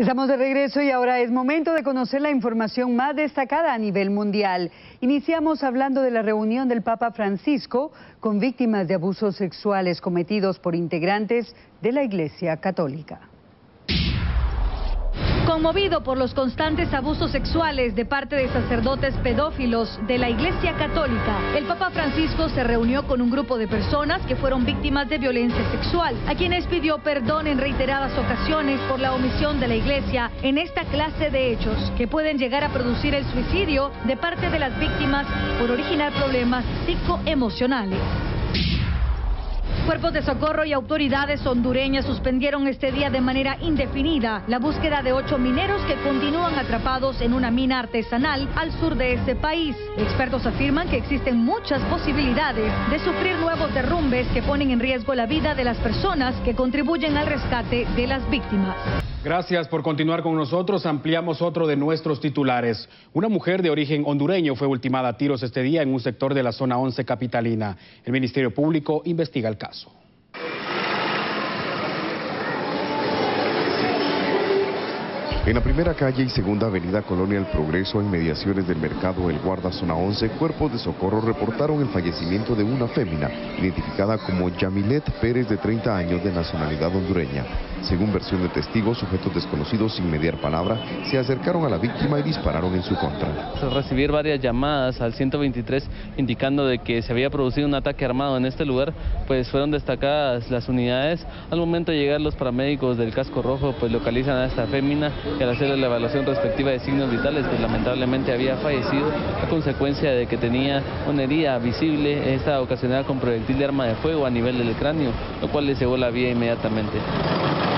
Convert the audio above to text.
Estamos de regreso y ahora es momento de conocer la información más destacada a nivel mundial. Iniciamos hablando de la reunión del Papa Francisco con víctimas de abusos sexuales cometidos por integrantes de la Iglesia Católica. Conmovido por los constantes abusos sexuales de parte de sacerdotes pedófilos de la Iglesia Católica, el Papa Francisco se reunió con un grupo de personas que fueron víctimas de violencia sexual, a quienes pidió perdón en reiteradas ocasiones por la omisión de la Iglesia en esta clase de hechos, que pueden llegar a producir el suicidio de parte de las víctimas por originar problemas psicoemocionales. Cuerpos de socorro y autoridades hondureñas suspendieron este día de manera indefinida la búsqueda de 8 mineros que continúan atrapados en una mina artesanal al sur de ese país. Expertos afirman que existen muchas posibilidades de sufrir nuevos derrumbes que ponen en riesgo la vida de las personas que contribuyen al rescate de las víctimas. Gracias por continuar con nosotros. Ampliamos otro de nuestros titulares. Una mujer de origen hondureño fue ultimada a tiros este día en un sector de la zona 11 capitalina. El Ministerio Público investiga el caso. En la primera calle y segunda avenida Colonia El Progreso, en mediaciones del mercado El Guarda Zona 11, cuerpos de socorro reportaron el fallecimiento de una fémina, identificada como Yamilet Pérez, de 30 años, de nacionalidad hondureña. Según versión de testigos, sujetos desconocidos sin mediar palabra se acercaron a la víctima y dispararon en su contra. Tras recibir varias llamadas al 123 indicando de que se había producido un ataque armado en este lugar, pues fueron destacadas las unidades. Al momento de llegar los paramédicos del Casco Rojo, pues localizan a esta fémina y al hacer la evaluación respectiva de signos vitales, pues lamentablemente había fallecido a consecuencia de que tenía una herida visible, esta ocasionada con proyectil de arma de fuego a nivel del cráneo, lo cual le cegó la vía inmediatamente.